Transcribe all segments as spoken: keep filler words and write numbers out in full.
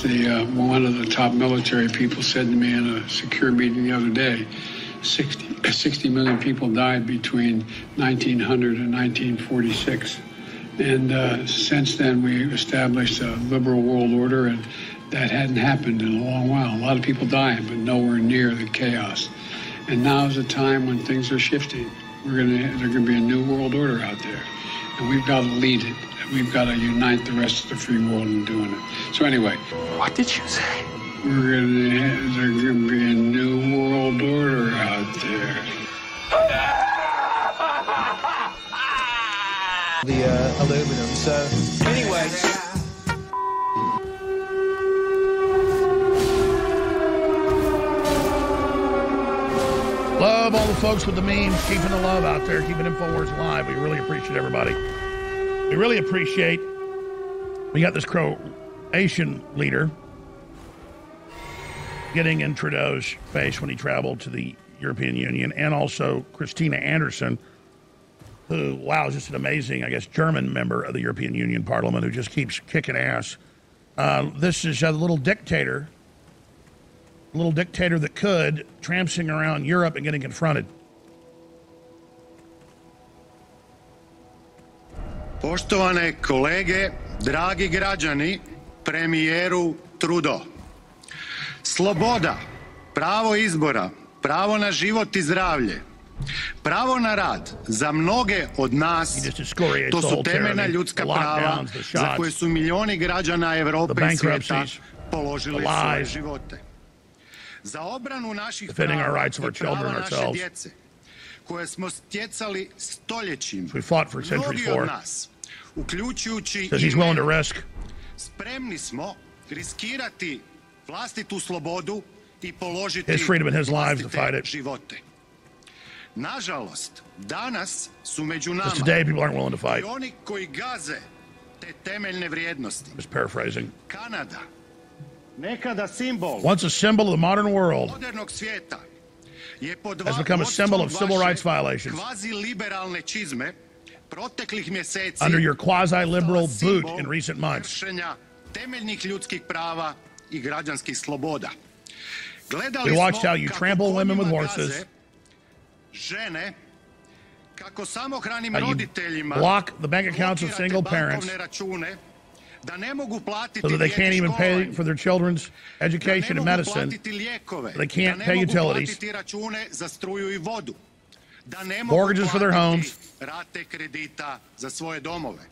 the uh, one of the top military people said to me in a secure meeting the other day, sixty, sixty million people died between nineteen hundred and nineteen forty-six. And uh, since then, we established a liberal world order, and that hadn't happened in a long while. A lot of people dying, but nowhere near the chaos. And now is a time when things are shifting. We're gonna, there's gonna be a new world order out there, and we've got to lead it. We've got to unite the rest of the free world in doing it. So anyway. What did you say? We're gonna, there's gonna be a new world order out there. The uh, aluminum, so anyway. Love all the folks with the memes, keeping the love out there, keeping InfoWars alive. We really appreciate everybody. We really appreciate, we got this Croatian leader getting in Trudeau's face when he traveled to the European Union, and also Christina Anderson, who, wow, is just an amazing, I guess, German member of the European Union Parliament who just keeps kicking ass. Uh, this is a little dictator, a little dictator that could, tramping around Europe and getting confronted. Poštovane kolege, dragi građani, premijeru Trudeau. Sloboda, pravo izbora, pravo na život i zdravlje, pravo na rad za mnoge od nas, to su temeljna ljudska prava za koje su milioni građana Evrope i svijeta položili svoje živote. Za obranu naših prava i prava naše djece, koje smo stjecali stoljećima, mnogi od nas, uključujući i mene, spremni smo riskirati vlastitu slobodu i položiti vlastite živote. Nažalost, danas su među nama i oni koji gaze te temeljne vrijednosti. Kanada, nekada simbol once a symbol of the modern world, modernog svijeta, je pod has become a symbol of civil rights violations kvazi-liberalne čizme proteklih mjeseci under your quasi-liberal boot in recent months. kršenja temeljnih ljudskih prava i građanskih sloboda. We watched how you trample women with horses, žene, kako samohranim how you roditeljima block the bank accounts of single parents da ne mogu platiti so that they can't even pay for their children's education and medicine, they can't pay utilities, za struju i vodu, da ne mogu mortgages for their homes. rate kredita za svoje domove.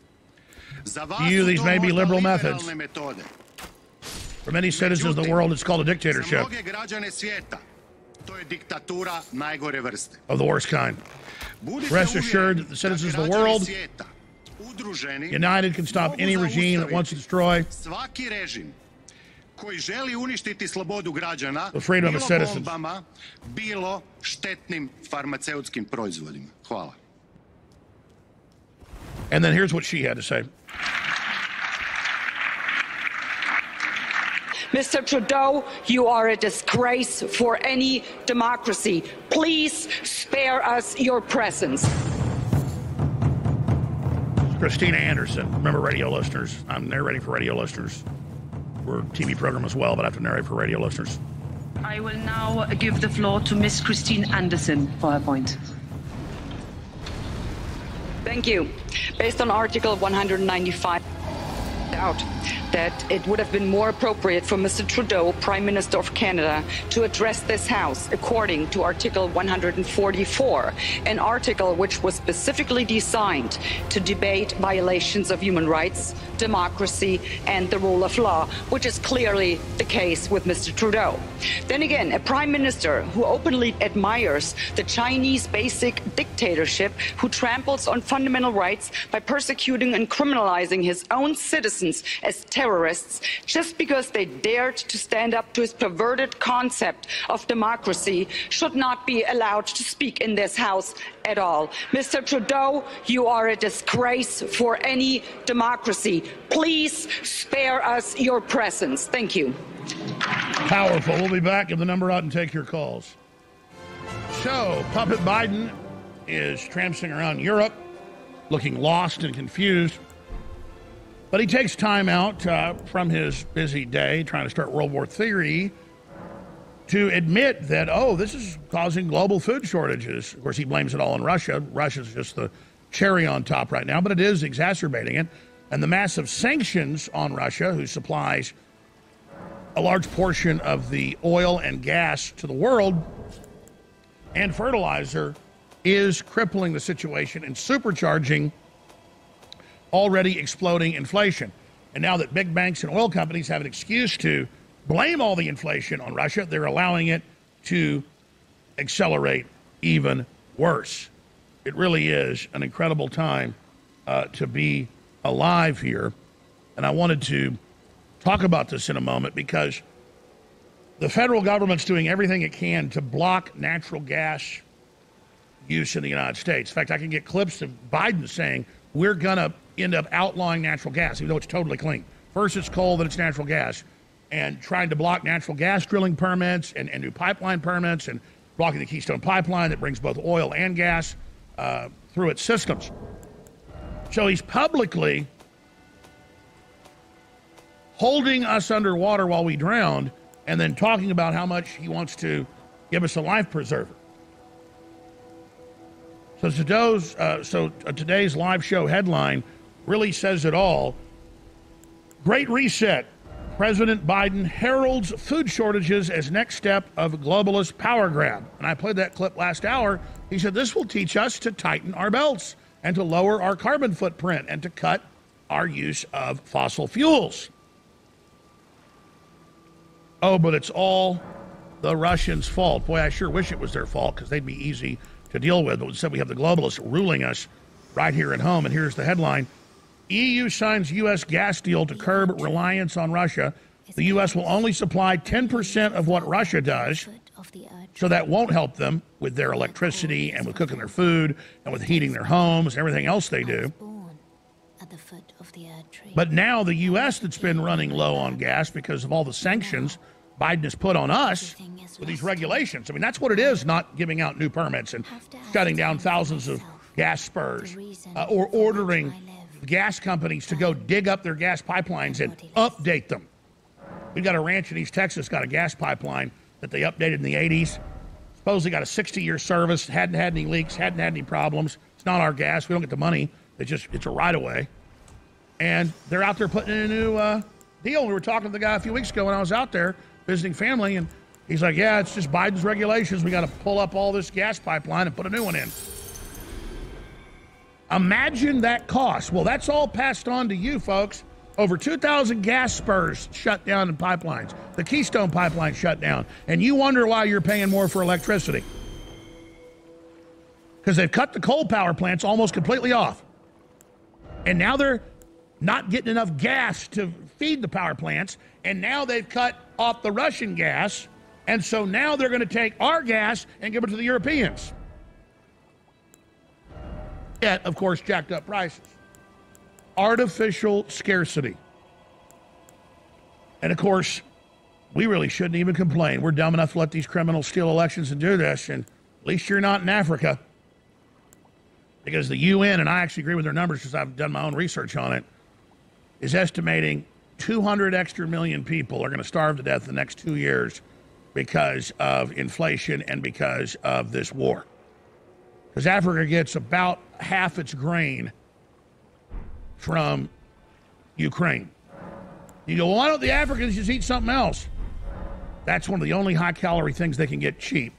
Za vas To you, su these to may be možda liberal liberalne methods. metode. For many citizens of the world, it's called a Za dictatorship mnoge građane svijeta to je diktatura najgore vrste. of the worst kind. Budite Rest uvjereni assured that the citizens da of the građani world, svijeta, udruženi, united, can stop mogu any regime that wants to destroy svaki režim koji želi uništiti slobodu građana, the freedom of bilo citizens. bombama, bilo štetnim farmaceutskim proizvodima. Hvala. And then here's what she had to say. Mister Trudeau, you are a disgrace for any democracy. Please spare us your presence. Christina Anderson. Remember, radio listeners, I'm narrating for radio listeners. We're a T V program as well, but I have to narrate for radio listeners. I will now give the floor to Miss Christine Anderson for her point. Thank you. Based on Article one hundred ninety-five, out that it would have been more appropriate for Mister Trudeau, Prime Minister of Canada, to address this House according to Article one hundred forty-four, an article which was specifically designed to debate violations of human rights, democracy, and the rule of law, which is clearly the case with Mister Trudeau. Then again, a Prime Minister who openly admires the Chinese basic dictatorship, who tramples on fundamental rights by persecuting and criminalizing his own citizens as terrorists just because they dared to stand up to his perverted concept of democracy, should not be allowed to speak in this House at all. Mister Trudeau, you are a disgrace for any democracy. Please spare us your presence. Thank you. Powerful. We'll be back. Give the number out and take your calls. So, Puppet Biden is tramping around Europe, looking lost and confused. But he takes time out uh, from his busy day trying to start World War Three to admit that, oh, this is causing global food shortages. Of course, he blames it all on Russia. Russia's just the cherry on top right now, but it is exacerbating it. And the massive sanctions on Russia, who supplies a large portion of the oil and gas to the world and fertilizer, is crippling the situation and supercharging already exploding inflation. And now that big banks and oil companies have an excuse to blame all the inflation on Russia, they're allowing it to accelerate even worse. It really is an incredible time uh, to be alive here. And I wanted to talk about this in a moment because the federal government's doing everything it can to block natural gas use in the United States. In fact, I can get clips of Biden saying we're going to end up outlawing natural gas, even though it's totally clean. First it's coal, then it's natural gas. And trying to block natural gas drilling permits and, and new pipeline permits and blocking the Keystone Pipeline that brings both oil and gas uh, through its systems. So he's publicly holding us underwater while we drowned and then talking about how much he wants to give us a life preserver. So today's, uh, so today's live show headline really says it all. Great Reset. President Biden heralds food shortages as next step of globalist power grab. And I played that clip last hour. He said this will teach us to tighten our belts and to lower our carbon footprint and to cut our use of fossil fuels. Oh, but it's all the Russians' fault. Boy, I sure wish it was their fault because they'd be easy to deal with. But instead we have the globalists ruling us right here at home. And here's the headline. E U signs U S gas deal to curb reliance on Russia. The U S will only supply ten percent of what Russia does, so that won't help them with their electricity and with cooking their food and with heating their homes and everything else they do. But now the U S that's been running low on gas because of all the sanctions Biden has put on us with these regulations. I mean, that's what it is, not giving out new permits and shutting down thousands of gas spurs uh, or ordering gas companies to go dig up their gas pipelines and update them. We've got a ranch in East Texas, got a gas pipeline that they updated in the eighties. Supposedly got a sixty-year service, hadn't had any leaks, hadn't had any problems. It's not our gas. We don't get the money. It's just, it's a right-of-way. And they're out there putting in a new uh, deal. We were talking to the guy a few weeks ago when I was out there visiting family, and he's like, yeah, it's just Biden's regulations. We got to pull up all this gas pipeline and put a new one in. Imagine that cost. Well, that's all passed on to you, folks. Over two thousand gas spurs shut down in pipelines. The Keystone Pipeline shut down. And you wonder why you're paying more for electricity. Because they've cut the coal power plants almost completely off. And now they're not getting enough gas to feed the power plants. And now they've cut off the Russian gas. And so now they're going to take our gas and give it to the Europeans. Yet, of course, jacked up prices. Artificial scarcity. And, of course, we really shouldn't even complain. We're dumb enough to let these criminals steal elections and do this, and at least you're not in Africa. Because the U N, and I actually agree with their numbers because I've done my own research on it, is estimating two hundred extra million people are going to starve to death in the next two years because of inflation and because of this war. Because Africa gets about half its grain from Ukraine. You go, well, why don't the Africans just eat something else? That's one of the only high-calorie things they can get cheap.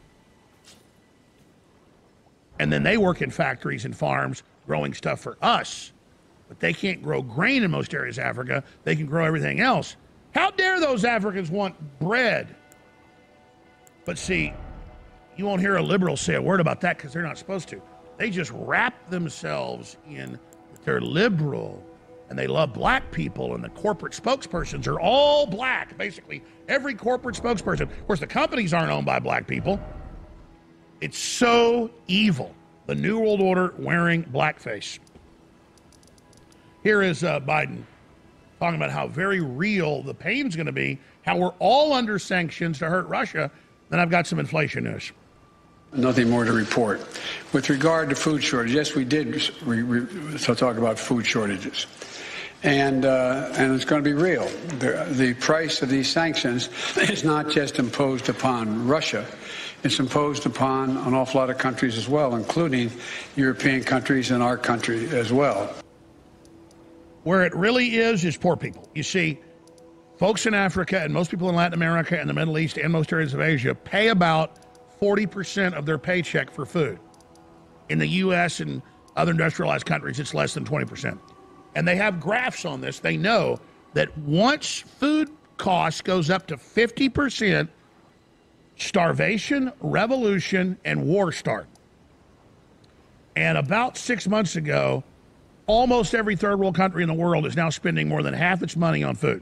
And then they work in factories and farms growing stuff for us. But they can't grow grain in most areas of Africa. They can grow everything else. How dare those Africans want bread? But see, you won't hear a liberal say a word about that because they're not supposed to. They just wrap themselves in that they're liberal and they love black people, and the corporate spokespersons are all black, basically. Every corporate spokesperson. Of course, the companies aren't owned by black people. It's so evil. The New World Order wearing blackface. Here is uh, Biden talking about how very real the pain's going to be, how we're all under sanctions to hurt Russia. Then I've got some inflation news. Nothing more to report. With regard to food shortage, yes, we did re- re- so talk about food shortages. And, uh, and it's going to be real. The, the price of these sanctions is not just imposed upon Russia. It's imposed upon an awful lot of countries as well, including European countries and our country as well. Where it really is, is poor people. You see, folks in Africa and most people in Latin America and the Middle East and most areas of Asia pay about forty percent of their paycheck for food. In the U S and other industrialized countries, it's less than twenty percent. And they have graphs on this. They know that once food costs goes up to fifty percent, starvation, revolution, and war start. And about six months ago, almost every third world country in the world is now spending more than half its money on food.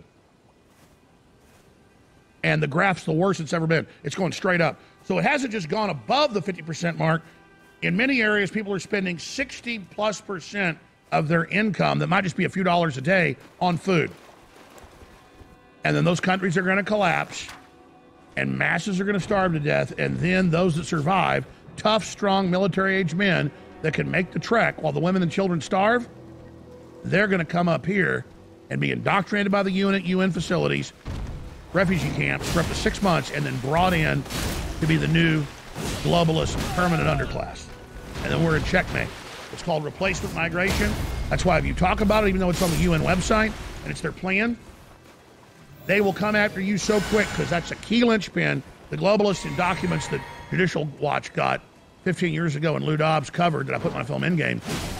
And the graph's the worst it's ever been. It's going straight up. So it hasn't just gone above the fifty percent mark. In many areas, people are spending sixty plus percent of their income, that might just be a few dollars a day, on food. And then those countries are going to collapse, and masses are going to starve to death, and then those that survive, tough, strong, military-age men that can make the trek while the women and children starve, they're going to come up here and be indoctrinated by the U N at U N facilities, refugee camps for up to six months, and then brought in to be the new globalist permanent underclass. And then we're in checkmate. It's called replacement migration. That's why if you talk about it, even though it's on the U N website and it's their plan, they will come after you so quick, because that's a key linchpin. The globalists in documents that Judicial Watch got fifteen years ago and Lou Dobbs covered, that I put in my film Endgame,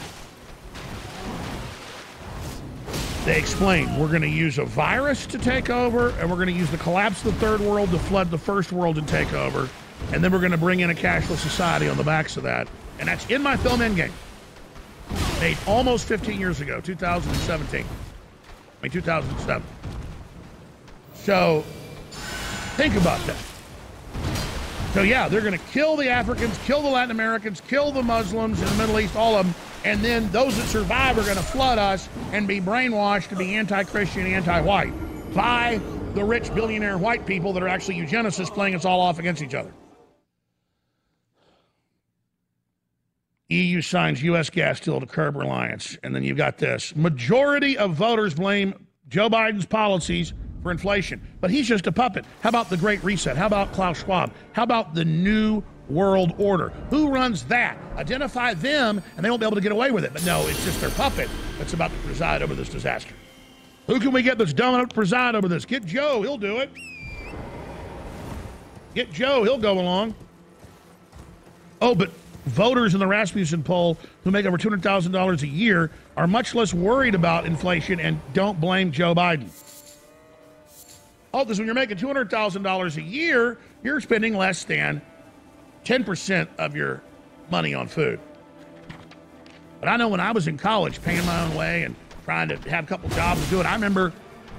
they explain we're going to use a virus to take over, and we're going to use the collapse of the third world to flood the first world and take over, and then we're going to bring in a cashless society on the backs of that. And that's in my film Endgame, made almost fifteen years ago, two thousand seventeen. I mean, two thousand seven. So, think about that. So, yeah, they're going to kill the Africans, kill the Latin Americans, kill the Muslims in the Middle East, all of them, and then those that survive are going to flood us and be brainwashed to be anti-Christian, anti-white by the rich billionaire white people that are actually eugenicists playing us all off against each other. E U signs U S gas deal to curb reliance. And then you've got this. Majority of voters blame Joe Biden's policies for inflation. But he's just a puppet. How about the Great Reset? How about Klaus Schwab? How about the New World Order? Who runs that? Identify them, and they won't be able to get away with it. But no, it's just their puppet that's about to preside over this disaster. Who can we get that's dumb enough to preside over this? Get Joe. He'll do it. Get Joe. He'll go along. Oh, but voters in the Rasmussen poll who make over two hundred thousand dollars a year are much less worried about inflation and don't blame Joe Biden. Oh, because when you're making two hundred thousand dollars a year, you're spending less than ten percent of your money on food. But I know when I was in college, paying my own way and trying to have a couple jobs to do it, I remember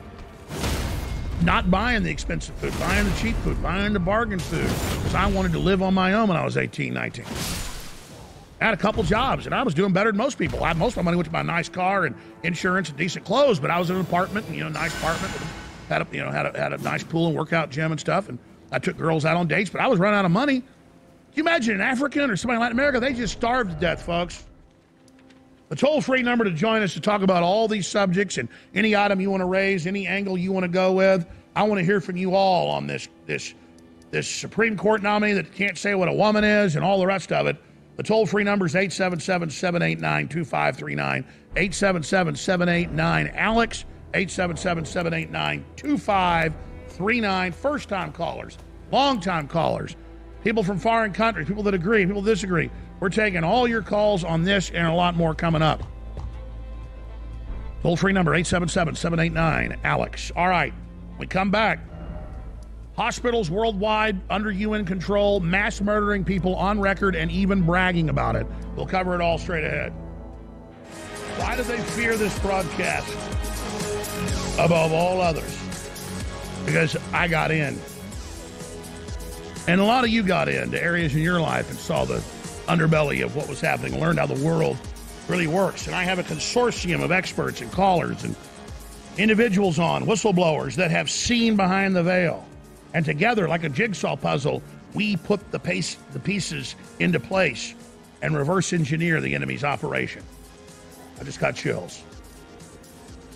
not buying the expensive food, buying the cheap food, buying the bargain food, because I wanted to live on my own when I was eighteen, nineteen. I had a couple jobs, and I was doing better than most people. I, most of my money went to buy a nice car and insurance and decent clothes, but I was in an apartment, you know, nice apartment, with, had a, you know, had a, had a nice pool and workout gym and stuff, and I took girls out on dates, but I was running out of money. Can you imagine an African or somebody in Latin America? They just starved to death, folks. The toll-free number to join us to talk about all these subjects and any item you want to raise, any angle you want to go with. I want to hear from you all on this, this, this Supreme Court nominee that can't say what a woman is and all the rest of it. The toll-free number is eight seven seven, seven eight nine, two five three nine, eight seven seven, seven eight nine, ALEX, eight seven seven, seven eight nine, two five three nine. First-time callers, long-time callers, people from foreign countries, people that agree, people that disagree. We're taking all your calls on this and a lot more coming up. Toll-free number, eight seven seven, seven eight nine, ALEX. All right, we come back. Hospitals worldwide under U N control, mass murdering people on record and even bragging about it. We'll cover it all straight ahead. Why do they fear this broadcast above all others? Because I got in. And a lot of you got into areas in your life and saw the underbelly of what was happening, learned how the world really works. And I have a consortium of experts and callers and individuals on, whistleblowers that have seen behind the veil. And together, like a jigsaw puzzle, we put the, pace, the pieces into place and reverse engineer the enemy's operation. I just got chills.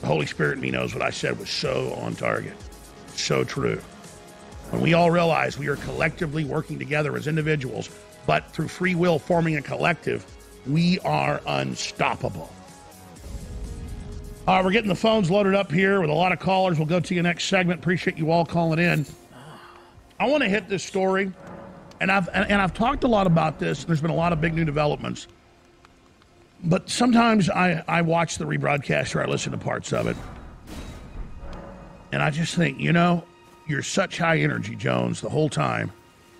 The Holy Spirit in me knows what I said was so on target, so true. When we all realize we are collectively working together as individuals, but through free will forming a collective, we are unstoppable. All right, we're getting the phones loaded up here with a lot of callers. We'll go to your next segment. Appreciate you all calling in. I want to hit this story, and I've and, and I've talked a lot about this. And there's been a lot of big new developments. But sometimes I, I watch the rebroadcast or I listen to parts of it, and I just think, you know, you're such high energy, Jones, the whole time.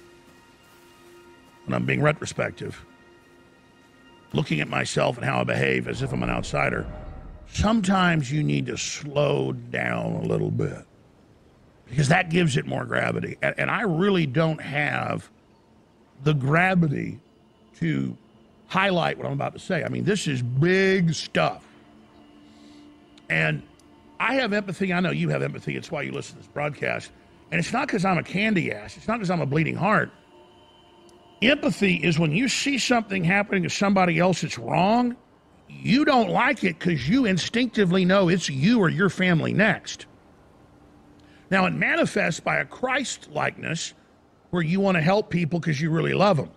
And I'm being retrospective, looking at myself and how I behave as if I'm an outsider. Sometimes you need to slow down a little bit because that gives it more gravity. And, and I really don't have the gravity to highlight what I'm about to say. I mean, this is big stuff. And I have empathy. I know you have empathy. It's why you listen to this broadcast. And it's not because I'm a candy ass. It's not because I'm a bleeding heart. Empathy is when you see something happening to somebody else that's wrong, you don't like it because you instinctively know it's you or your family next. Now, it manifests by a Christ-likeness where you want to help people because you really love them.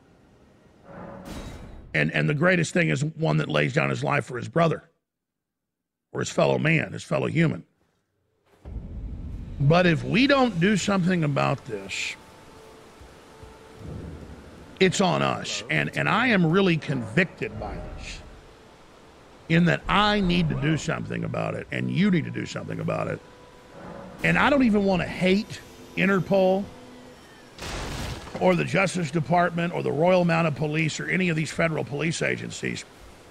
And, and the greatest thing is one that lays down his life for his brother or his fellow man, his fellow human. But if we don't do something about this, it's on us. And, and I am really convicted by this, in that I need to do something about it, and you need to do something about it. And I don't even want to hate Interpol or the Justice Department or the Royal Mounted Police or any of these federal police agencies.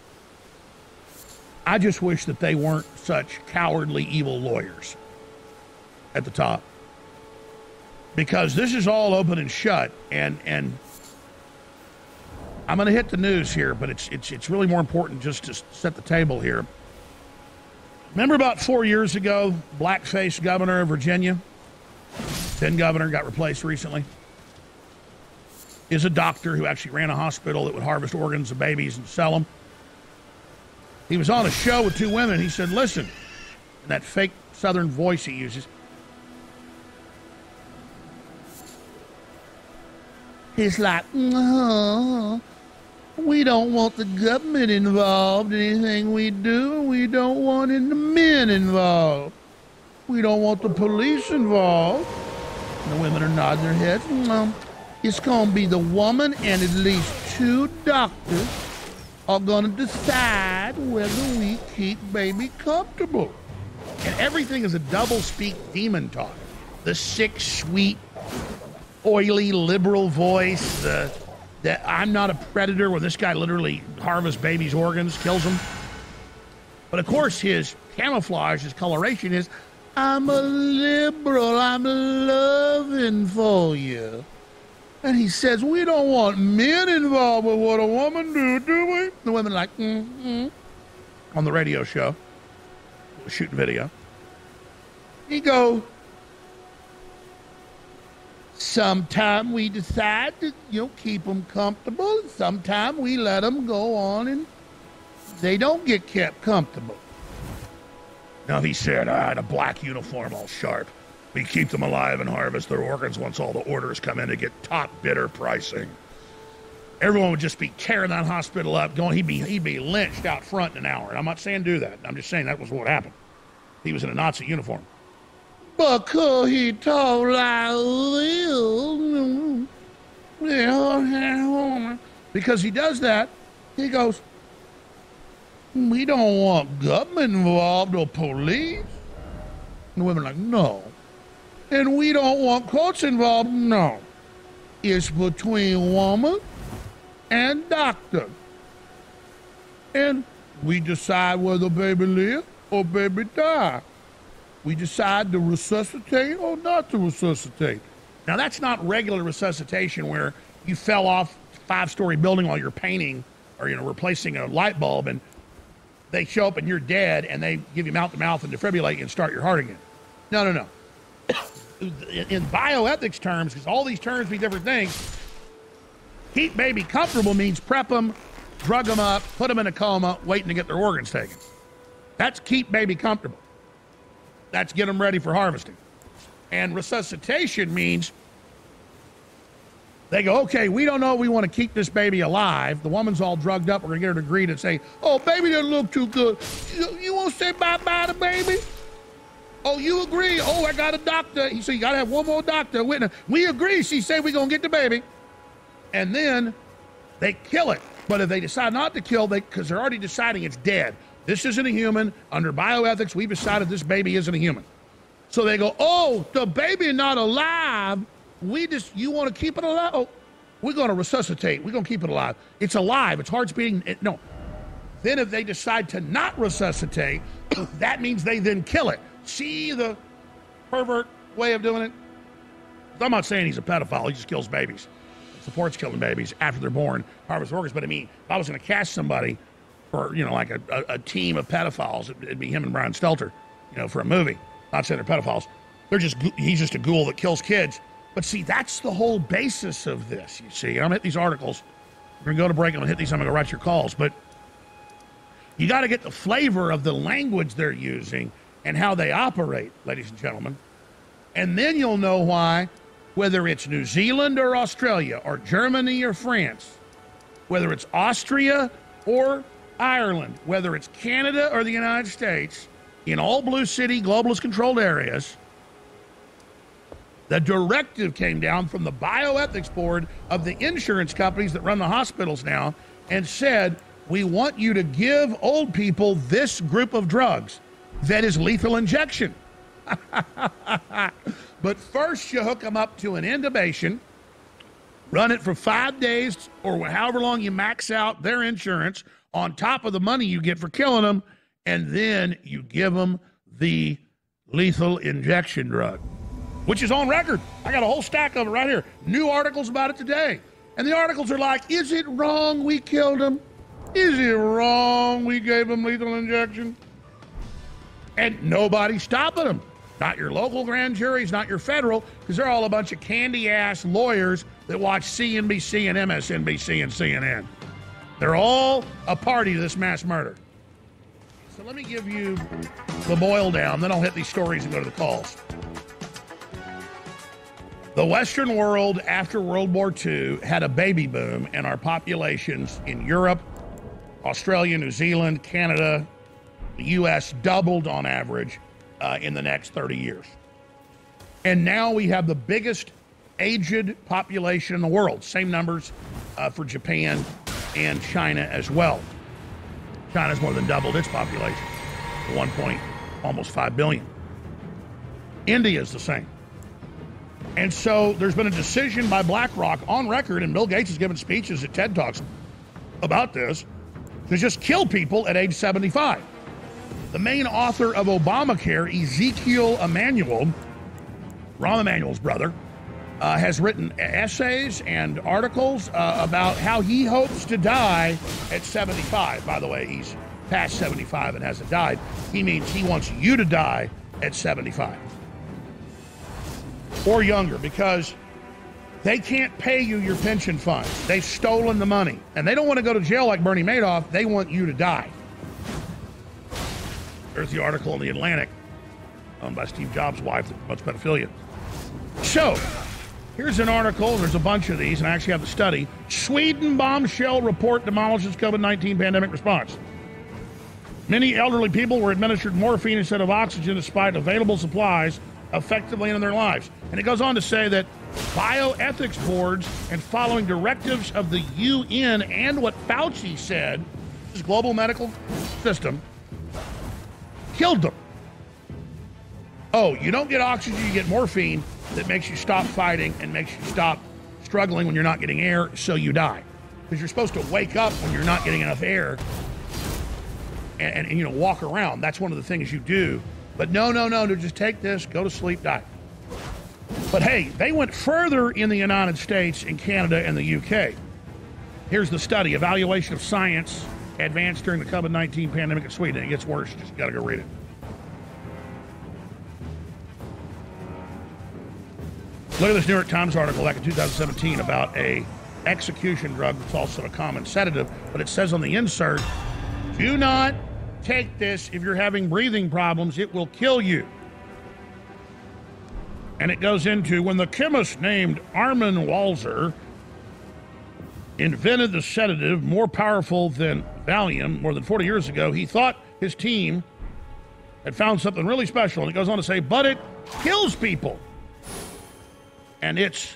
I just wish that they weren't such cowardly, evil lawyers at the top. Because this is all open and shut, and and I'm going to hit the news here, but it's it's it's really more important just to set the table here. Remember about four years ago, blackface governor of Virginia, then governor, got replaced recently, is a doctor who actually ran a hospital that would harvest organs of babies and sell them. He was on a show with two women. He said, listen, in that fake Southern voice he uses, he's like, uh-huh. We don't want the government involved in anything we do. We don't want any men involved. We don't want the police involved. And the women are nodding their heads. No. It's going to be the woman and at least two doctors are going to decide whether we keep baby comfortable. And everything is a double-speak demon talk. The sick, sweet, oily, liberal voice, the... that I'm not a predator, where this guy literally harvests babies' organs, kills them. But of course, his camouflage, his coloration is, I'm a liberal, I'm loving for you. And he says, we don't want men involved with what a woman do, do we? The women are like, mm-hmm. On the radio show, shooting video. He goes, sometime we decide to, you know, keep them comfortable. Sometime we let them go on and they don't get kept comfortable. Now he said, ah, in a black uniform, all sharp. We keep them alive and harvest their organs once all the orders come in to get top bidder pricing. Everyone would just be tearing that hospital up, going, he'd be, he'd be lynched out front in an hour. And I'm not saying do that. I'm just saying that was what happened. He was in a Nazi uniform. Because he talked like this. Because he does that, he goes, we don't want government involved or police. And the women are like, no. And we don't want courts involved, no. It's between woman and doctor. And we decide whether baby live or baby die. We decide to resuscitate or not to resuscitate. Now, that's not regular resuscitation where you fell off a five-story building while you're painting or, you know, replacing a light bulb, and they show up and you're dead, and they give you mouth-to-mouth and defibrillate you and start your heart again. No, no, no. In bioethics terms, because all these terms mean different things, keep baby comfortable means prep them, drug them up, put them in a coma, waiting to get their organs taken. That's keep baby comfortable. That's get them ready for harvesting. And resuscitation means they go, okay, we don't know if we want to keep this baby alive. The woman's all drugged up. We're going to get her to agree to say, oh, baby doesn't look too good. You, you want to say bye-bye to baby? Oh, you agree? Oh, I got a doctor. He said, you got to have one more doctor. Witness. We agree. She said we're going to get the baby. And then they kill it. But if they decide not to kill, they because they're already deciding it's dead. This isn't a human. Under bioethics, we've decided this baby isn't a human. So they go, oh, the baby not alive. We just, you want to keep it alive? Oh, we're going to resuscitate. We're going to keep it alive. It's alive. Its heart's beating. It, no. Then if they decide to not resuscitate, that means they then kill it. See the pervert way of doing it? I'm not saying he's a pedophile. He just kills babies. Supports killing babies after they're born, harvest workers. But I mean, if I was going to cast somebody for, you know, like a, a, a team of pedophiles, it'd be him and Brian Stelter, you know, for a movie. Not saying they're pedophiles. They're just, he's just a ghoul that kills kids. But see, that's the whole basis of this, you see. I'm going to hit these articles. We're going to go to break. I'm going to hit these. I'm going to write your calls. But you got to get the flavor of the language they're using and how they operate, ladies and gentlemen. And then you'll know why, whether it's New Zealand or Australia or Germany or France, whether it's Austria or Ireland, whether it's Canada or the United States, in all blue city, globalist controlled areas, the directive came down from the bioethics board of the insurance companies that run the hospitals now and said, we want you to give old people this group of drugs that is lethal injection. But first you hook them up to an intubation, run it for five days or however long you max out their insurance on top of the money you get for killing them, and then you give them the lethal injection drug, which is on record. I got a whole stack of it right here. New articles about it today. And the articles are like, is it wrong we killed him? Is it wrong we gave him lethal injection? And nobody's stopping them. Not your local grand juries, not your federal, because they're all a bunch of candy-ass lawyers that watch C N B C and M S N B C and C N N. They're all a party to this mass murder. So let me give you the boil down, then I'll hit these stories and go to the calls. The Western world after World War Two had a baby boom, and our populations in Europe, Australia, New Zealand, Canada, the U S doubled on average uh, in the next thirty years. And now we have the biggest aged population in the world. Same numbers uh, for Japan and China as well. China's more than doubled its population to one point almost five billion. India is the same. And so there's been a decision by BlackRock on record, and Bill Gates has given speeches at TED Talks about this, to just kill people at age seventy-five. The main author of Obamacare, Ezekiel Emanuel, Rahm Emanuel's brother, uh, has written essays and articles uh, about how he hopes to die at seventy-five. By the way, he's past seventy-five and hasn't died. He means he wants you to die at seventy-five. Or younger, because they can't pay you your pension funds. They've stolen the money. And they don't want to go to jail like Bernie Madoff. They want you to die. There's the article in The Atlantic, owned by Steve Jobs' wife that promotes pedophilia. So, here's an article, and there's a bunch of these, and I actually have the study. Sweden bombshell report demolishes COVID nineteen pandemic response. Many elderly people were administered morphine instead of oxygen despite available supplies effectively in their lives. And it goes on to say that bioethics boards and following directives of the U N and what Fauci said, this global medical system, killed them. Oh, you don't get oxygen, you get morphine that makes you stop fighting and makes you stop struggling when you're not getting air, so you die. Because you're supposed to wake up when you're not getting enough air and, and, and you know, walk around. That's one of the things you do. But no, no, no, no, just take this, go to sleep, die. But hey, they went further in the United States, in Canada, and the U K. Here's the study, Evaluation of Science Advanced During the COVID nineteen Pandemic in Sweden. It gets worse, you just gotta go read it. Look at this New York Times article back in two thousand seventeen about a execution drug that's also a common sedative, but it says on the insert, do not take this if you're having breathing problems. It will kill you. And it goes into when the chemist named Armin Walzer invented the sedative more powerful than Valium more than forty years ago, he thought his team had found something really special. And it goes on to say, but it kills people. And it's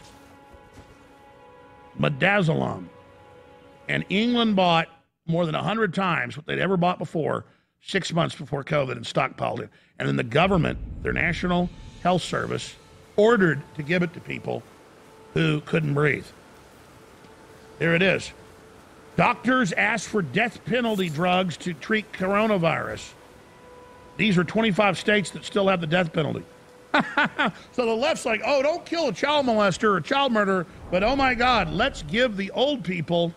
midazolam. And England bought more than one hundred times what they'd ever bought before, six months before COVID, and stockpiled it. And then the government, their National Health Service, ordered to give it to people who couldn't breathe. There it is. Doctors asked for death penalty drugs to treat coronavirus. These are twenty-five states that still have the death penalty. So the left's like, oh, don't kill a child molester or a child murderer, but oh my God, let's give the old people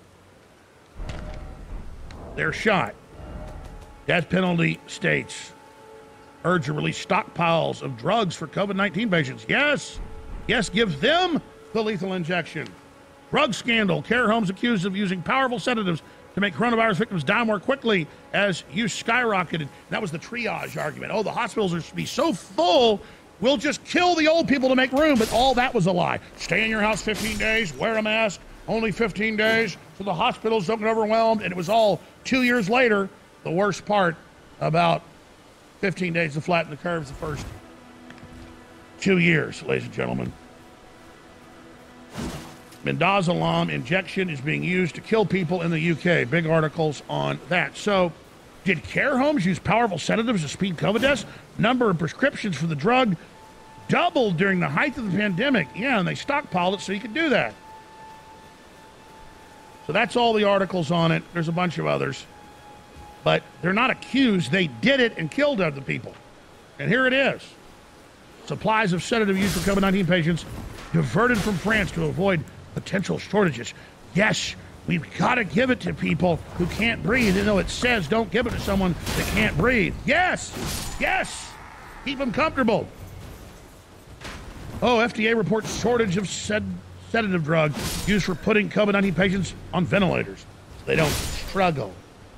their shot. Death penalty states urge to release stockpiles of drugs for COVID nineteen patients. Yes, yes, give them the lethal injection. Drug scandal. Care homes accused of using powerful sedatives to make coronavirus victims die more quickly as use skyrocketed. That was the triage argument. Oh, the hospitals are to be so full, we'll just kill the old people to make room. But all that was a lie. Stay in your house fifteen days, wear a mask, only fifteen days, so the hospitals don't get overwhelmed. And it was all two years later. The worst part about fifteen days to flatten the curves, the first two years, ladies and gentlemen. Midazolam injection is being used to kill people in the U K. Big articles on that. So, did care homes use powerful sedatives to speed COVID deaths? Number of prescriptions for the drug doubled during the height of the pandemic. Yeah, and they stockpiled it so you could do that. So that's all the articles on it. There's a bunch of others. But they're not accused. They did it and killed other people. And here it is. Supplies of sedative used for COVID nineteen patients diverted from France to avoid potential shortages. Yes, we've got to give it to people who can't breathe, even though it says don't give it to someone that can't breathe. Yes, yes, keep them comfortable. Oh, F D A reports shortage of sed sedative drug used for putting COVID nineteen patients on ventilators. They don't struggle.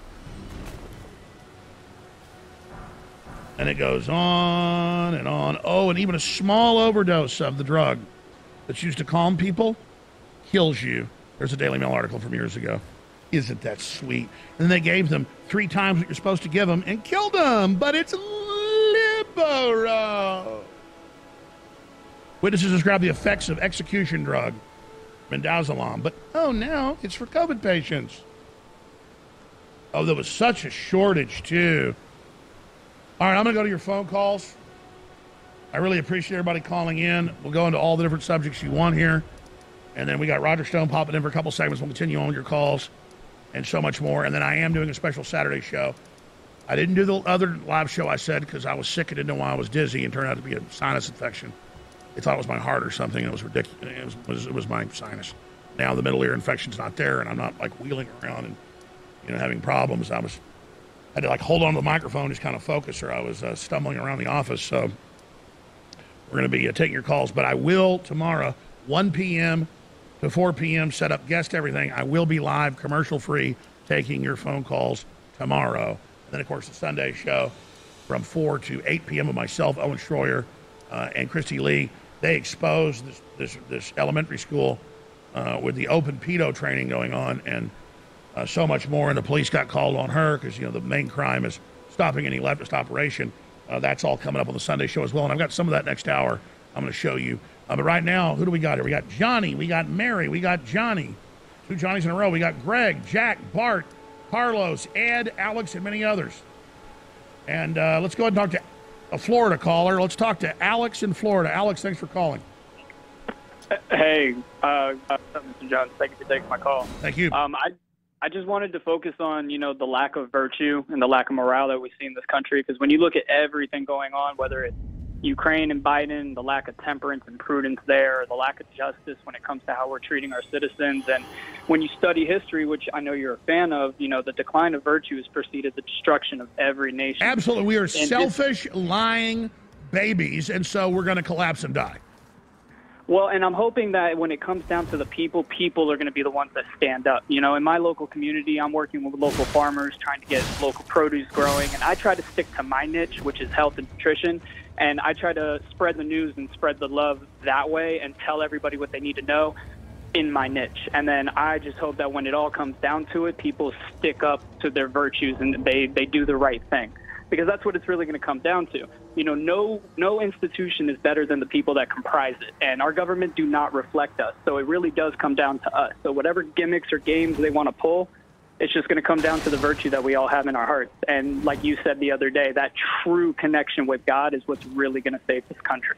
And it goes on and on. Oh, and even a small overdose of the drug that's used to calm people kills you. There's a Daily Mail article from years ago. Isn't that sweet? And then they gave them three times what you're supposed to give them and killed them. But it's liberal. Witnesses describe the effects of execution drug, midazolam. But, oh, now it's for COVID patients. Oh, there was such a shortage, too. All right, I'm going to go to your phone calls. I really appreciate everybody calling in. We'll go into all the different subjects you want here. And then we got Roger Stone popping in for a couple segments. We'll continue on with your calls and so much more. And then I am doing a special Saturday show. I didn't do the other live show I said because I was sick and didn't know why I was dizzy and turned out to be a sinus infection. They thought it was my heart or something, and it was ridiculous. It was, it was, it was my sinus. Now the middle ear infection's not there, and I'm not like wheeling around and, you know, having problems. I was, I had to like hold on to the microphone, just kind of focus, or I was uh, stumbling around the office. So we're going to be uh, taking your calls, but I will tomorrow, one p.m. to four p.m., set up guest everything. I will be live, commercial-free, taking your phone calls tomorrow. And then, of course, the Sunday show from four to eight p.m. with myself, Owen Schroyer, uh, and Christy Lee. They exposed this, this, this elementary school uh, with the open pedo training going on and uh, so much more. And the police got called on her because, you know, the main crime is stopping any leftist operation. Uh, that's all coming up on the Sunday show as well. And I've got some of that next hour I'm going to show you. Uh, but right now, who do we got here? We got Johnny, we got Mary, we got Johnny. Two Johnnies in a row. We got Greg, Jack, Bart, Carlos, Ed, Alex, and many others. And uh, let's go ahead and talk to a Florida caller. Let's talk to Alex in Florida. Alex, thanks for calling. Hey, uh, Mister Jones, thank you for taking my call. Thank you. Um, I I just wanted to focus on, you know, the lack of virtue and the lack of morale that we see in this country. Because when you look at everything going on, whether it's Ukraine and Biden, the lack of temperance and prudence there, the lack of justice when it comes to how we're treating our citizens. And when you study history, which I know you're a fan of, you know, the decline of virtue has preceded the destruction of every nation. Absolutely. We are and selfish, lying babies, and so we're going to collapse and die. Well, and I'm hoping that when it comes down to the people, people are going to be the ones that stand up. You know, in my local community, I'm working with local farmers, trying to get local produce growing, and I try to stick to my niche, which is health and nutrition, and I try to spread the news and spread the love that way and tell everybody what they need to know in my niche. And then I just hope that when it all comes down to it, people stick up to their virtues and they, they do the right thing. Because that's what it's really going to come down to. You know, no no institution is better than the people that comprise it, and our government do not reflect us. So it really does come down to us. So whatever gimmicks or games they want to pull, it's just going to come down to the virtue that we all have in our hearts. And like you said the other day, that true connection with God is what's really going to save this country.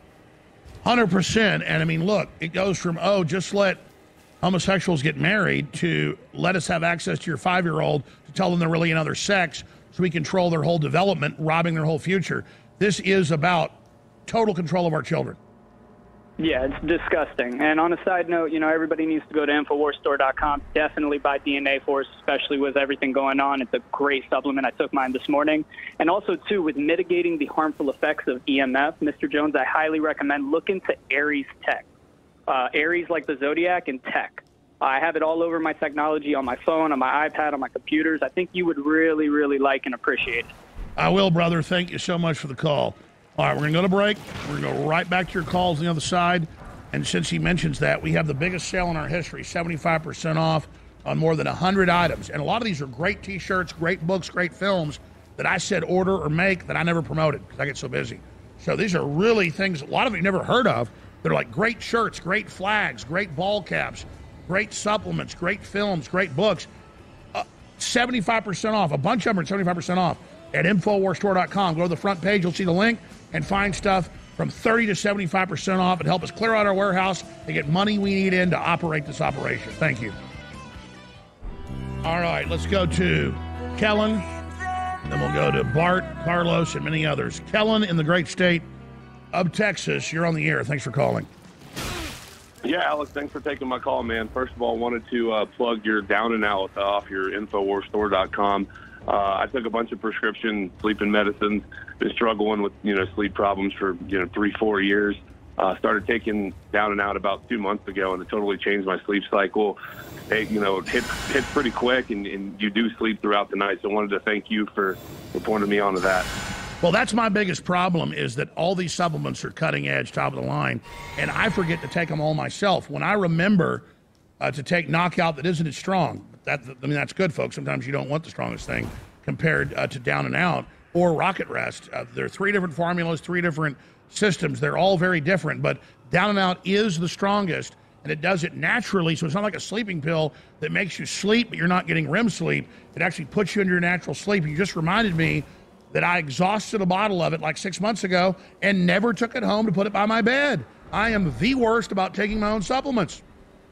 one hundred percent. And I mean, look, it goes from, oh, just let homosexuals get married to let us have access to your five-year-old to tell them they're really another sex, so we control their whole development, robbing their whole future. This is about total control of our children. Yeah, it's disgusting. And on a side note, you know, everybody needs to go to Infowars Store dot com. Definitely buy D N A Force, especially with everything going on. It's a great supplement. I took mine this morning. And also, too, with mitigating the harmful effects of E M F, Mister Jones, I highly recommend look into Aries Tech. Uh, Aries, like the Zodiac, and Tech. I have it all over my technology, on my phone, on my iPad, on my computers. I think you would really, really like and appreciate it. I will, brother. Thank you so much for the call. All right, we're going to go to break. We're going to go right back to your calls on the other side. And since he mentions that, we have the biggest sale in our history, seventy-five percent off on more than one hundred items. And a lot of these are great T-shirts, great books, great films that I said order or make that I never promoted because I get so busy. So these are really things a lot of you never heard of. They're like great shirts, great flags, great ball caps, great supplements, great films, great books. Uh, seventy-five percent off. A bunch of them are seventy-five percent off at Infowars Store dot com. Go to the front page. You'll see the link and find stuff from thirty to seventy-five percent off and help us clear out our warehouse and get money we need in to operate this operation. Thank you. All right, let's go to Kellen. Then we'll go to Bart, Carlos, and many others. Kellen in the great state of Texas. You're on the air. Thanks for calling. Yeah, Alex, thanks for taking my call, man. First of all, I wanted to uh, plug your Down and Out uh, off your Infowars Store dot com. Uh, I took a bunch of prescription sleeping medicines, been struggling with, you know, sleep problems for, you know, three, four years. Uh, started taking Down and Out about two months ago, and it totally changed my sleep cycle. It, you know, it hits, hits pretty quick, and, and you do sleep throughout the night. So I wanted to thank you for, for pointing me onto that. Well, that's my biggest problem is that all these supplements are cutting edge, top of the line, and I forget to take them all myself. When I remember uh, to take Knockout that isn't as strong, that, I mean, that's good, folks. Sometimes you don't want the strongest thing compared uh, to Down and Out or Rocket Rest. Uh, there are three different formulas, three different systems. They're all very different, but Down and Out is the strongest, and it does it naturally, so it's not like a sleeping pill that makes you sleep, but you're not getting R E M sleep. It actually puts you into your natural sleep. You just reminded me that I exhausted a bottle of it like six months ago and never took it home to put it by my bed. I am the worst about taking my own supplements.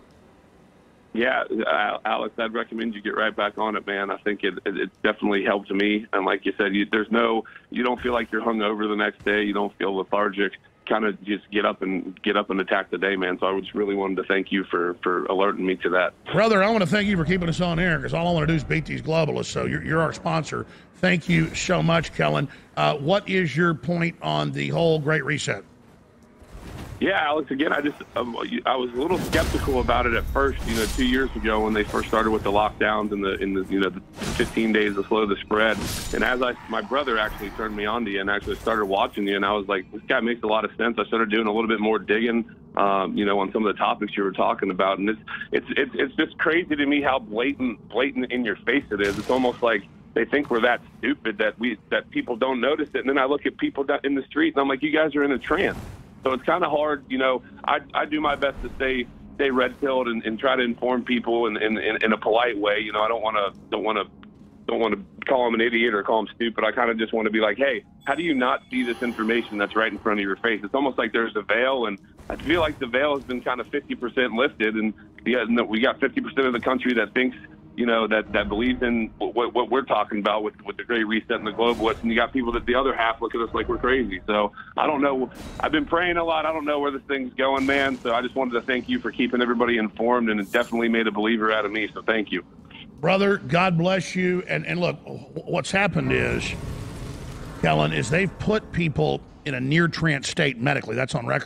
Yeah, Alex, I'd recommend you get right back on it, man. I think it it, it definitely helped me. And like you said, you, there's no, you don't feel like you're hungover the next day. You don't feel lethargic. Kind of just get up and get up and attack the day, man. So I just really wanted to thank you for, for alerting me to that. Brother, I want to thank you for keeping us on air because all I want to do is beat these globalists. So you're, you're our sponsor. Thank you so much, Kellen. Uh, what is your point on the whole Great Reset? Yeah, Alex, again, I just um, I was a little skeptical about it at first, you know, two years ago when they first started with the lockdowns and the, in the you know, the fifteen days to slow the spread. And as I, my brother actually turned me on to you and actually started watching you, and I was like, this guy makes a lot of sense. I started doing a little bit more digging, um, you know, on some of the topics you were talking about. And it's, it's, it's, it's just crazy to me how blatant, blatant in your face it is. It's almost like they think we're that stupid that we, that people don't notice it. And then I look at people in the street and I'm like, you guys are in a trance. So it's kind of hard, you know. I, I do my best to stay stay red pilled and, and try to inform people in, in, in a polite way. You know, I don't want to don't want to don't want to call them an idiot or call them stupid. I kind of just want to be like, hey, how do you not see this information that's right in front of your face? It's almost like there's a veil, and I feel like the veil has been kind of fifty percent lifted, and yeah, we got fifty percent of the country that thinks, you know, that, that believes in what, what we're talking about with, with the Great Reset and the globalists, and you got people that the other half look at us like we're crazy. So I don't know. I've been praying a lot. I don't know where this thing's going, man. So I just wanted to thank you for keeping everybody informed, and it definitely made a believer out of me. So thank you. Brother, God bless you. And, and look, what's happened is, Kellen, is they've put people in a near trance state medically. That's on record.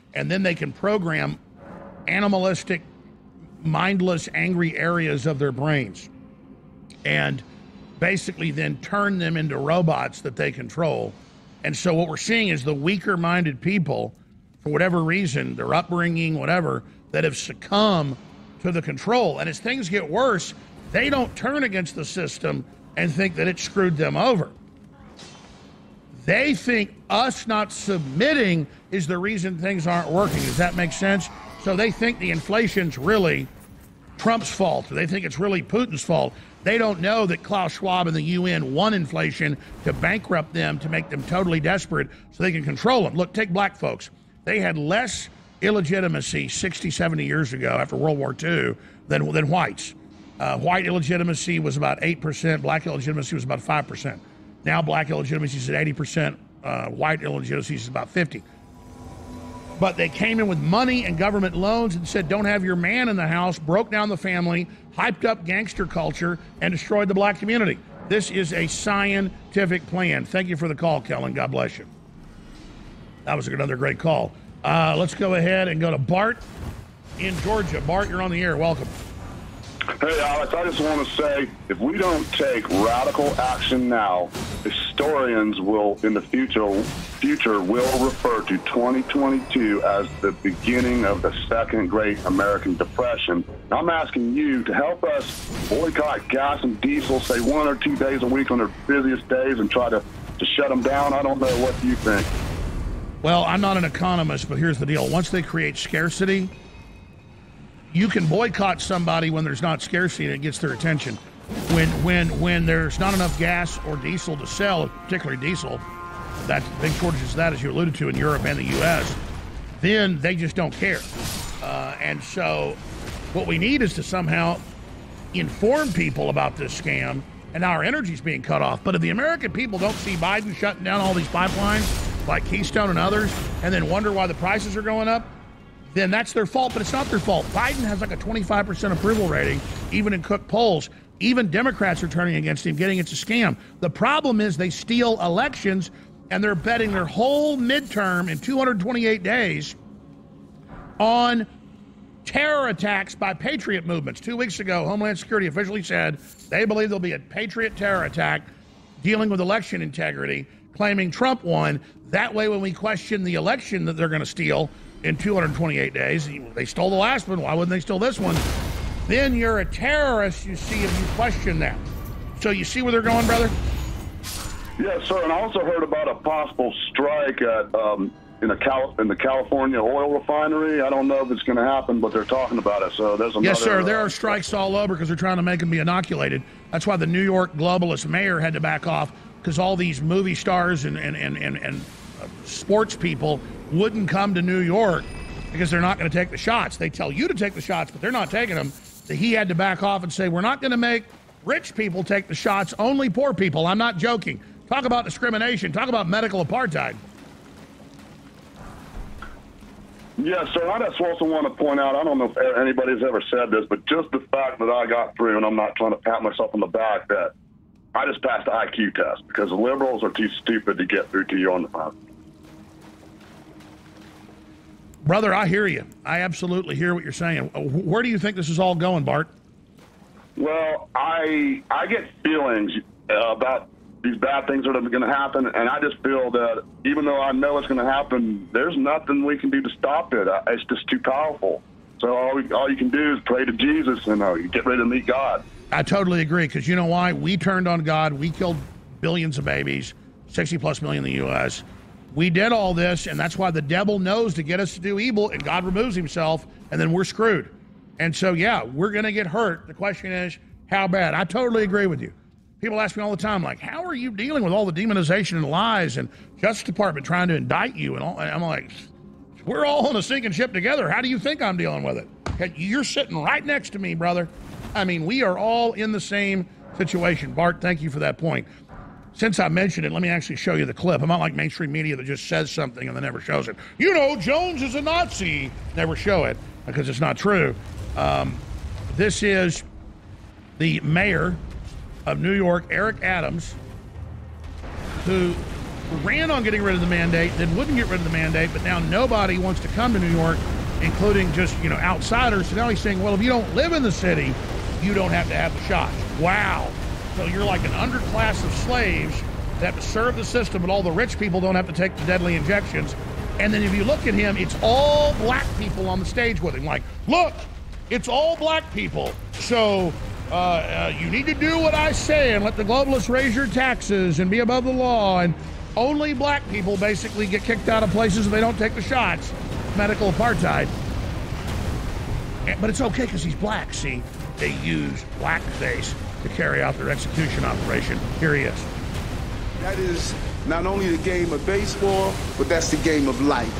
and then they can program animalistic, mindless, angry areas of their brains and basically then turn them into robots that they control. And so what we're seeing is the weaker-minded people, for whatever reason, their upbringing, whatever, that have succumbed to the control. And as things get worse, they don't turn against the system and think that it screwed them over. They think us not submitting is the reason things aren't working. Does that make sense? So they think the inflation's really Trump's fault. They think it's really Putin's fault. They don't know that Klaus Schwab and the U N won inflation to bankrupt them, to make them totally desperate so they can control them. Look, take black folks. They had less illegitimacy sixty, seventy years ago after World War Two than, than whites. Uh, white illegitimacy was about eight percent. Black illegitimacy was about five percent. Now black illegitimacy is at eighty percent. Uh, white illegitimacy is about fifty. But they came in with money and government loans and said, don't have your man in the house, broke down the family, hyped up gangster culture, and destroyed the black community. This is a scientific plan. Thank you for the call, Kellen. God bless you. That was another great call. Uh, let's go ahead and go to Bart in Georgia. Bart, you're on the air. Welcome. Hey, Alex, I just want to say, if we don't take radical action now, historians will, in the future, future will refer to twenty twenty-two as the beginning of the second great American Depression. I'm asking you to help us boycott gas and diesel, say one or two days a week on their busiest days, and try to, to shut them down. I don't know. What do you think? Well, I'm not an economist, but here's the deal. Once they create scarcity, you can boycott somebody when there's not scarcity and it gets their attention. When when when there's not enough gas or diesel to sell, particularly diesel, that's big shortages of that, as you alluded to, in Europe and the U S, then they just don't care. Uh, and so what we need is to somehow inform people about this scam, and now our energy's being cut off. But if the American people don't see Biden shutting down all these pipelines like Keystone and others and then wonder why the prices are going up, then that's their fault. But it's not their fault. Biden has like a twenty-five percent approval rating, even in Cook polls. Even Democrats are turning against him, getting it's a scam. The problem is they steal elections, and they're betting their whole midterm in two hundred twenty-eight days on terror attacks by patriot movements. Two weeks ago, Homeland Security officially said they believe there'll be a patriot terror attack dealing with election integrity, claiming Trump won. That way, when we question the election that they're going to steal in two hundred twenty-eight days, they stole the last one, why wouldn't they steal this one? Then you're a terrorist, you see, if you question that. So you see where they're going, brother? Yes, sir. And I also heard about a possible strike at um, in a Cal- in the California oil refinery. I don't know if it's going to happen, but they're talking about it. So there's another. Yes, sir. There uh, are strikes all over because they're trying to make them be inoculated. That's why the New York globalist mayor had to back off, because all these movie stars and and and and, and uh, sports people wouldn't come to New York because they're not going to take the shots. They tell you to take the shots, but they're not taking them. So he had to back off and say, we're not going to make rich people take the shots, only poor people. I'm not joking. Talk about discrimination. Talk about medical apartheid. Yes, sir. I just also want to point out, I don't know if anybody's ever said this, but just the fact that I got through, and I'm not trying to pat myself on the back, that I just passed the I Q test because the liberals are too stupid to get through to you on the phone. Brother, I hear you. I absolutely hear what you're saying. Where do you think this is all going, Bart? Well, I I get feelings uh, about these bad things that are going to happen, and I just feel that even though I know it's going to happen, there's nothing we can do to stop it. It's just too powerful. So all, we, all you can do is pray to Jesus and uh, get ready to meet God. I totally agree, because you know why? We turned on God. We killed billions of babies, sixty plus million in the U S We did all this, and that's why the devil knows to get us to do evil, and God removes himself, and then we're screwed. And so, yeah, we're going to get hurt. The question is, how bad? I totally agree with you. People ask me all the time, like, how are you dealing with all the demonization and lies and Justice Department trying to indict you? And all? And I'm like, we're all on a sinking ship together. How do you think I'm dealing with it? You're sitting right next to me, brother. I mean, we are all in the same situation. Bart, thank you for that point. Since I mentioned it, let me actually show you the clip. I'm not like mainstream media that just says something and then never shows it. You know, Jones is a Nazi. Never show it because it's not true. Um, this is the mayor of New York, Eric Adams, who ran on getting rid of the mandate, then wouldn't get rid of the mandate, but now nobody wants to come to New York, including just, you know, outsiders. So now he's saying, well, if you don't live in the city, you don't have to have the shots. Wow. So you're like an underclass of slaves that have to serve the system, but all the rich people don't have to take the deadly injections. And then if you look at him, it's all black people on the stage with him. Like, look, it's all black people. So uh, uh, you need to do what I say and let the globalists raise your taxes and be above the law. And only black people basically get kicked out of places if they don't take the shots. Medical apartheid. But it's okay because he's black, see? They use blackface to carry out their execution operation. Here he is. That is not only the game of baseball, but that's the game of life.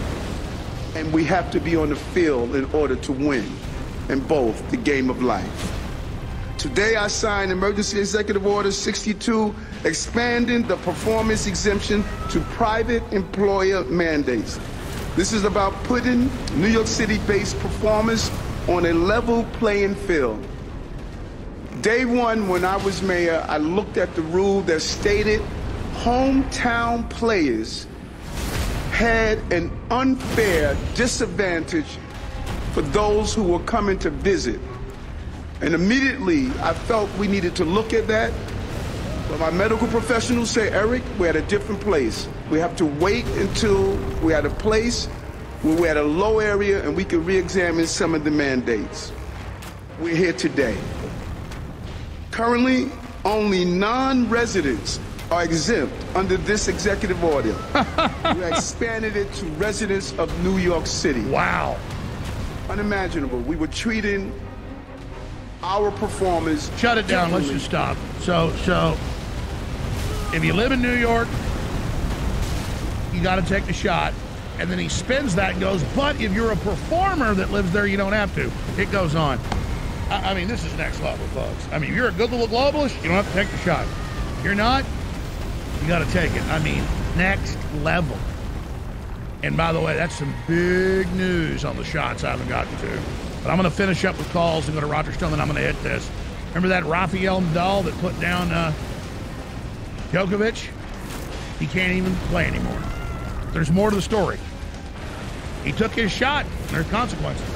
And we have to be on the field in order to win in both the game of life. Today I signed Emergency Executive Order sixty-two, expanding the performance exemption to private employer mandates. This is about putting New York City-based performers on a level playing field. Day one, when I was mayor, I looked at the rule that stated hometown players had an unfair disadvantage for those who were coming to visit. And immediately, I felt we needed to look at that. But my medical professionals say, Eric, we're at a different place. We have to wait until we're at a place where we're at a low area and we can re-examine some of the mandates. We're here today. Currently, only non-residents are exempt under this executive order. We expanded it to residents of New York City. Wow. Unimaginable. We were treating our performers. Shut it down. Let's just stop. So, so if you live in New York, you got to take the shot. And then he spins that and goes, but if you're a performer that lives there, you don't have to. It goes on. I, I mean, this is next level, folks. I mean, if you're a good little globalist, you don't have to take the shot. If you're not, you got to take it. I mean, next level. And by the way, that's some big news on the shots I haven't gotten to. But I'm going to finish up with calls and go to Roger Stone, and I'm going to hit this. Remember that Rafael Nadal that put down uh, Djokovic? He can't even play anymore. There's more to the story. He took his shot, and there's consequences.